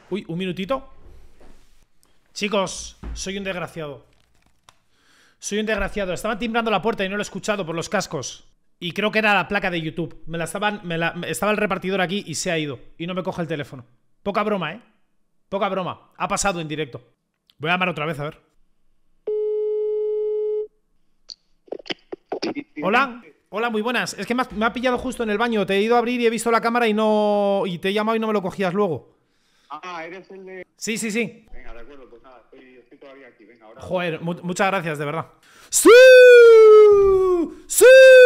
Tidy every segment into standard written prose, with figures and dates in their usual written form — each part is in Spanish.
Uy, un minutito. Chicos, soy un desgraciado. Soy un desgraciado. Estaban timbrando la puerta y no lo he escuchado por los cascos. Y creo que era la placa de YouTube. Estaba el repartidor aquí y se ha ido. Y no me coge el teléfono. Poca broma, ¿eh? Poca broma. Ha pasado en directo. Voy a llamar otra vez, a ver. Hola. Hola, muy buenas. Es que me ha pillado justo en el baño. Te he ido a abrir y he visto la cámara y no... Y te he llamado y no me lo cogías luego. Ah, eres el de... Sí, sí, sí. Venga, de acuerdo, pues nada, estoy todavía aquí. Venga, ahora... Joder, muchas gracias, de verdad. ¡Sí! ¡Sí!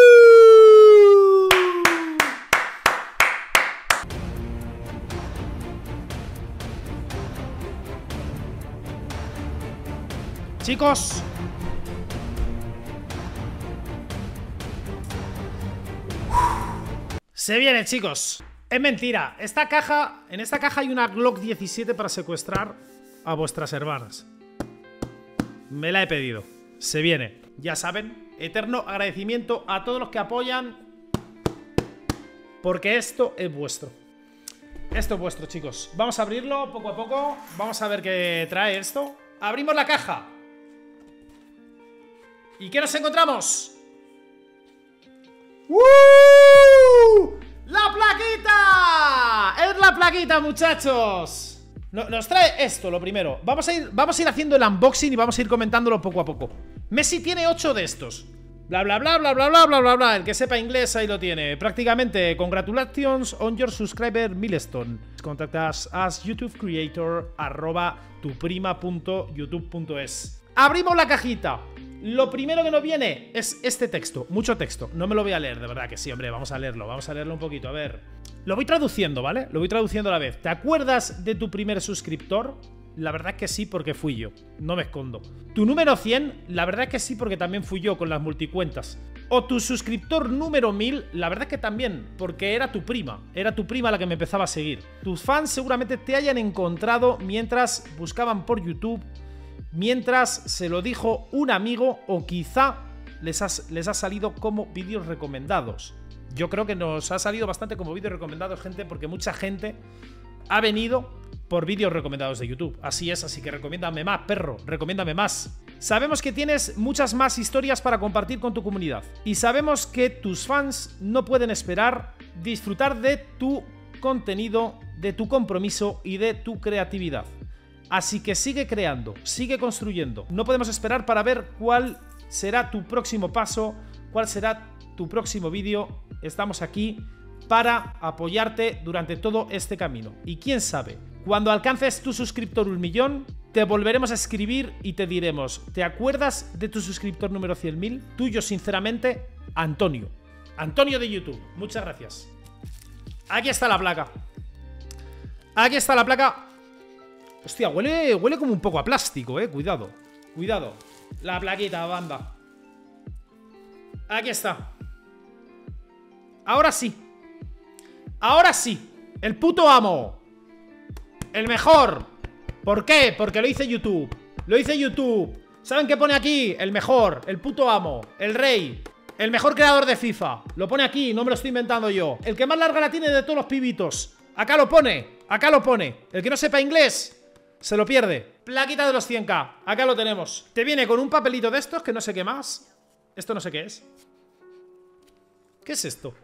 Chicos, se viene, chicos. Es mentira. En esta caja hay una Glock 17 para secuestrar a vuestras hermanas. Me la he pedido. Se viene. Ya saben, eterno agradecimiento a todos los que apoyan, porque esto es vuestro. Esto es vuestro, chicos. Vamos a abrirlo poco a poco. Vamos a ver qué trae esto. Abrimos la caja. ¿Y qué nos encontramos? ¡La plaquita! ¡Es la plaquita, muchachos! Nos trae esto, lo primero. Vamos a ir haciendo el unboxing y vamos a ir comentándolo poco a poco. Messi tiene 8 de estos. Bla, bla, bla, bla, bla, bla, bla, bla, bla. El que sepa inglés ahí lo tiene. Prácticamente, congratulations on your subscriber milestone. Contact us as YouTube creator @tuprima.youtube.es. Abrimos la cajita. Lo primero que nos viene es este texto. Mucho texto. No me lo voy a leer, de verdad que sí, hombre. Vamos a leerlo un poquito. A ver. Lo voy traduciendo, ¿vale? Lo voy traduciendo a la vez. ¿Te acuerdas de tu primer suscriptor? La verdad es que sí, porque fui yo. No me escondo. Tu número 100, la verdad es que sí, porque también fui yo con las multicuentas. O tu suscriptor número 1000, la verdad es que también, porque era tu prima. Era tu prima la que me empezaba a seguir. Tus fans seguramente te hayan encontrado mientras buscaban por YouTube, mientras se lo dijo un amigo, o quizá les ha salido como vídeos recomendados. Yo creo que nos ha salido bastante como vídeos recomendados, gente, porque mucha gente ha venido por vídeos recomendados de YouTube. Así es, así que recomiéndame más, perro, recomiéndame más. Sabemos que tienes muchas más historias para compartir con tu comunidad. Y sabemos que tus fans no pueden esperar disfrutar de tu contenido, de tu compromiso y de tu creatividad. Así que sigue creando, sigue construyendo. No podemos esperar para ver cuál será tu próximo paso, cuál será tu próximo vídeo. Estamos aquí para apoyarte durante todo este camino. Y quién sabe, cuando alcances tu suscriptor 1 millón, te volveremos a escribir y te diremos: ¿te acuerdas de tu suscriptor número 100.000? Tuyo, sinceramente, Antonio. Antonio de YouTube. Muchas gracias. Aquí está la placa. Aquí está la placa. Hostia, huele como un poco a plástico, cuidado. Cuidado. La plaquita, banda. Aquí está. Ahora sí. Ahora sí. El puto amo. El mejor. ¿Por qué? Porque lo hice YouTube. Lo hice YouTube. ¿Saben qué pone aquí? El mejor. El puto amo. El rey. El mejor creador de FIFA. Lo pone aquí, no me lo estoy inventando yo. El que más larga la tiene de todos los pibitos. Acá lo pone. Acá lo pone. El que no sepa inglés se lo pierde. Plaquita de los 100k. Acá lo tenemos. Te viene con un papelito de estos que no sé qué más. Esto no sé qué es. ¿Qué es esto?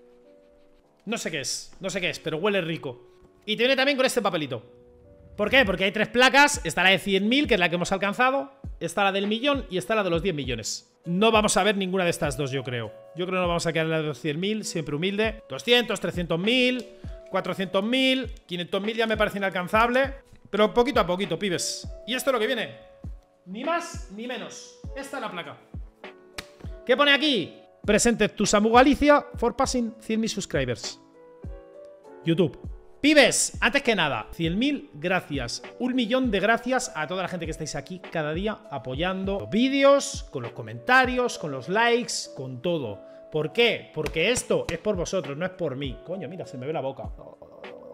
No sé qué es. No sé qué es, pero huele rico. Y te viene también con este papelito. ¿Por qué? Porque hay 3 placas. Está la de 100.000, que es la que hemos alcanzado. Está la del millón y está la de los 10 millones. No vamos a ver ninguna de estas dos, yo creo. Yo creo que no vamos a quedar en la de los 100.000. Siempre humilde. 200, 300.000, 400.000, 500.000 ya me parece inalcanzable. Pero poquito a poquito, pibes. Y esto es lo que viene. Ni más ni menos. Esta es la placa. ¿Qué pone aquí? Presente tu Samu Galicia for passing 100.000 subscribers. YouTube. Pibes, antes que nada, 100.000 gracias. 1 millón de gracias a toda la gente que estáis aquí cada día apoyando los vídeos, con los comentarios, con los likes, con todo. ¿Por qué? Porque esto es por vosotros, no es por mí. Coño, mira, se me ve la boca.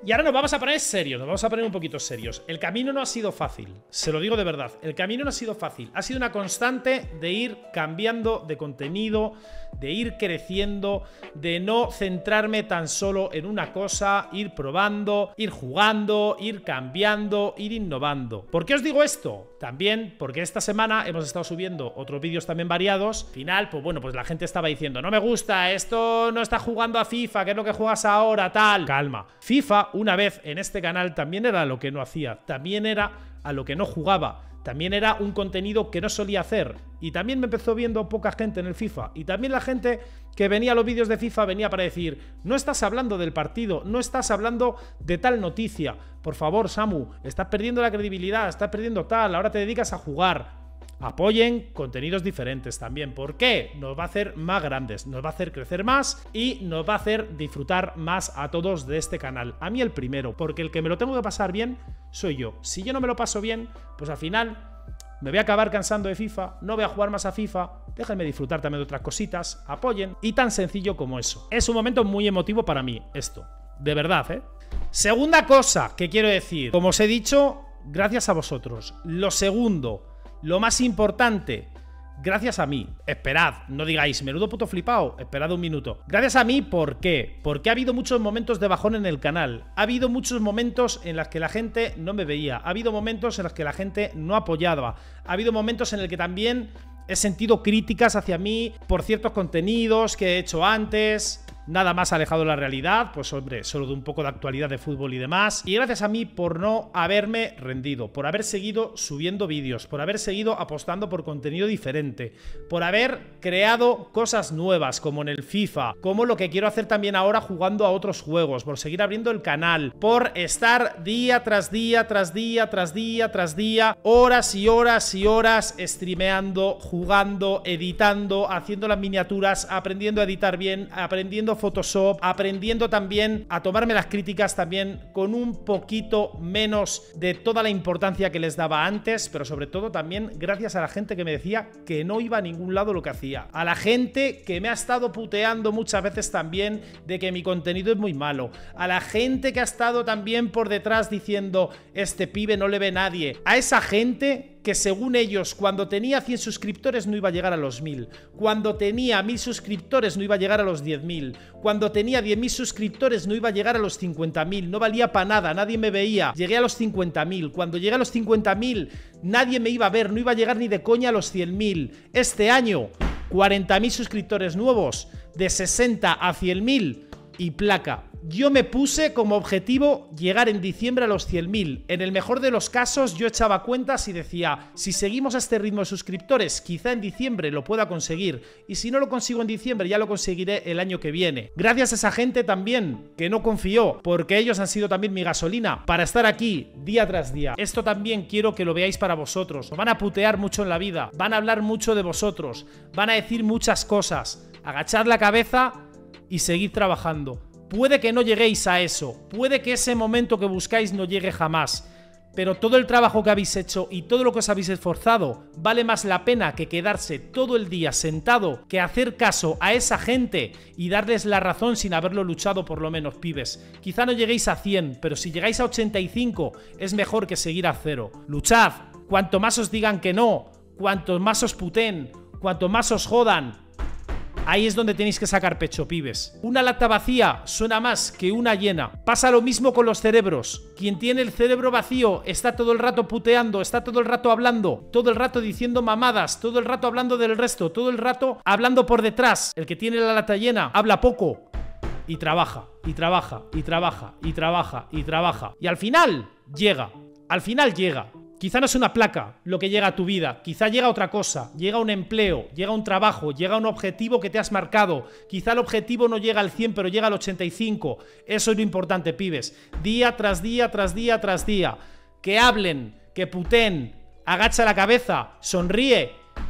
Y ahora nos vamos a poner serios, nos vamos a poner un poquito serios. El camino no ha sido fácil, se lo digo de verdad. El camino no ha sido fácil, ha sido una constante de ir cambiando de contenido, de ir creciendo, de no centrarme tan solo en una cosa, ir probando, ir jugando, ir cambiando, ir innovando. ¿Por qué os digo esto? También porque esta semana hemos estado subiendo otros vídeos también variados. Al final, pues bueno, pues la gente estaba diciendo, no me gusta, esto no está jugando a FIFA, ¿qué es lo que juegas ahora? Tal. Calma. FIFA, una vez en este canal, también era lo que no hacía, también era a lo que no jugaba. También era un contenido que no solía hacer. Y también me empezó viendo poca gente en el FIFA. Y también la gente que venía a los vídeos de FIFA venía para decir, no estás hablando del partido, no estás hablando de tal noticia. Por favor, Samu, estás perdiendo la credibilidad, estás perdiendo tal, ahora te dedicas a jugar. Apoyen contenidos diferentes también. ¿Por qué? Nos va a hacer más grandes, nos va a hacer crecer más y nos va a hacer disfrutar más a todos de este canal. A mí el primero, porque el que me lo tengo que pasar bien soy yo. Si yo no me lo paso bien, pues al final me voy a acabar cansando de FIFA, no voy a jugar más a FIFA. Déjenme disfrutar también de otras cositas, apoyen. Y tan sencillo como eso. Es un momento muy emotivo para mí, esto. De verdad, ¿eh? Segunda cosa que quiero decir. Como os he dicho, gracias a vosotros. Lo segundo, lo más importante, gracias a mí. Esperad, no digáis, menudo puto flipado. Esperad un minuto. Gracias a mí, ¿por qué? Porque ha habido muchos momentos de bajón en el canal. Ha habido muchos momentos en los que la gente no me veía. Ha habido momentos en los que la gente no apoyaba. Ha habido momentos en los que también he sentido críticas hacia mí por ciertos contenidos que he hecho antes. Nada más alejado de la realidad, pues hombre, solo de un poco de actualidad de fútbol y demás. Y gracias a mí por no haberme rendido, por haber seguido subiendo vídeos, por haber seguido apostando por contenido diferente, por haber creado cosas nuevas como en el FIFA, como lo que quiero hacer también ahora jugando a otros juegos, por seguir abriendo el canal, por estar día tras día, tras día, tras día, tras día, horas y horas y horas streameando, jugando, editando, haciendo las miniaturas, aprendiendo a editar bien, aprendiendo Photoshop, aprendiendo también a tomarme las críticas también con un poquito menos de toda la importancia que les daba antes, pero sobre todo también gracias a la gente que me decía que no iba a ningún lado lo que hacía, a la gente que me ha estado puteando muchas veces también de que mi contenido es muy malo, a la gente que ha estado también por detrás diciendo este pibe no le ve nadie, a esa gente que según ellos cuando tenía 100 suscriptores no iba a llegar a los 1000, cuando tenía 1000 suscriptores no iba a llegar a los 10.000, cuando tenía 10.000 suscriptores no iba a llegar a los 50.000, no valía para nada, nadie me veía, llegué a los 50.000, cuando llegué a los 50.000 nadie me iba a ver, no iba a llegar ni de coña a los 100.000, este año 40.000 suscriptores nuevos, de 60 a 100.000 y placa. Yo me puse como objetivo llegar en diciembre a los 100.000. En el mejor de los casos yo echaba cuentas y decía, si seguimos a este ritmo de suscriptores, quizá en diciembre lo pueda conseguir. Y si no lo consigo en diciembre, ya lo conseguiré el año que viene. Gracias a esa gente también, que no confió, porque ellos han sido también mi gasolina para estar aquí día tras día. Esto también quiero que lo veáis para vosotros. Os van a putear mucho en la vida, van a hablar mucho de vosotros, van a decir muchas cosas. Agachad la cabeza y seguid trabajando. Puede que no lleguéis a eso, puede que ese momento que buscáis no llegue jamás, pero todo el trabajo que habéis hecho y todo lo que os habéis esforzado vale más la pena que quedarse todo el día sentado que hacer caso a esa gente y darles la razón sin haberlo luchado por lo menos, pibes. Quizá no lleguéis a 100, pero si llegáis a 85 es mejor que seguir a 0. Luchad, cuanto más os digan que no, cuanto más os puten, cuanto más os jodan. Ahí es donde tenéis que sacar pecho, pibes. Una lata vacía suena más que una llena. Pasa lo mismo con los cerebros. Quien tiene el cerebro vacío está todo el rato puteando, está todo el rato hablando, todo el rato diciendo mamadas, todo el rato hablando del resto, todo el rato hablando por detrás. El que tiene la lata llena habla poco y trabaja, y trabaja, y trabaja, y trabaja, y trabaja. Y al final llega, al final llega. Quizá no es una placa lo que llega a tu vida, quizá llega otra cosa, llega un empleo, llega un trabajo, llega un objetivo que te has marcado. Quizá el objetivo no llega al 100, pero llega al 85. Eso es lo importante, pibes. Día tras día, tras día, tras día. Que hablen, que puten, agacha la cabeza, sonríe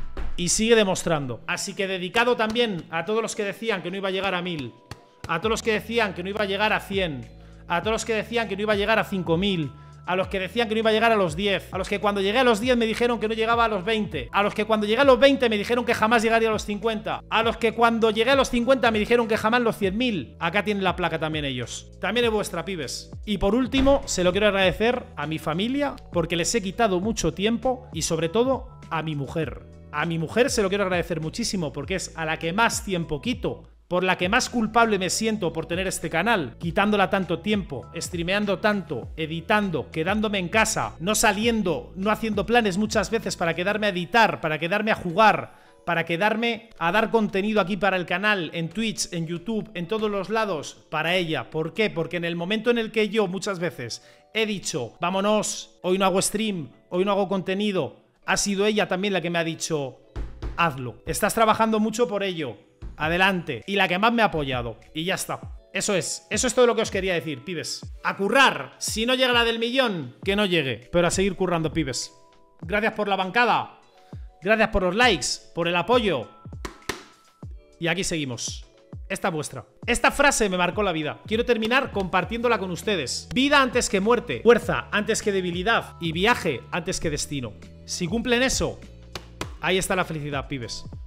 y sigue demostrando. Así que dedicado también a todos los que decían que no iba a llegar a 1000, a todos los que decían que no iba a llegar a 100, a todos los que decían que no iba a llegar a 5000, A los que decían que no iba a llegar a los 10. A los que cuando llegué a los 10 me dijeron que no llegaba a los 20. A los que cuando llegué a los 20 me dijeron que jamás llegaría a los 50. A los que cuando llegué a los 50 me dijeron que jamás los 100.000. Acá tienen la placa también ellos. También es vuestra, pibes. Y por último, se lo quiero agradecer a mi familia porque les he quitado mucho tiempo y sobre todo a mi mujer. A mi mujer se lo quiero agradecer muchísimo porque es a la que más tiempo quito, por la que más culpable me siento por tener este canal, quitándola tanto tiempo, streameando tanto, editando, quedándome en casa, no saliendo, no haciendo planes muchas veces para quedarme a editar, para quedarme a jugar, para quedarme a dar contenido aquí para el canal, en Twitch, en YouTube, en todos los lados, para ella. ¿Por qué? Porque en el momento en el que yo muchas veces he dicho, vámonos, hoy no hago stream, hoy no hago contenido, ha sido ella también la que me ha dicho, hazlo. Estás trabajando mucho por ello. Adelante. Y la que más me ha apoyado. Y ya está. Eso es todo lo que os quería decir, pibes. A currar. Si no llega la del millón, que no llegue. Pero a seguir currando, pibes. Gracias por la bancada. Gracias por los likes, por el apoyo. Y aquí seguimos. Esta es vuestra. Esta frase me marcó la vida. Quiero terminar compartiéndola con ustedes. Vida antes que muerte. Fuerza antes que debilidad. Y viaje antes que destino. Si cumplen eso, ahí está la felicidad, pibes.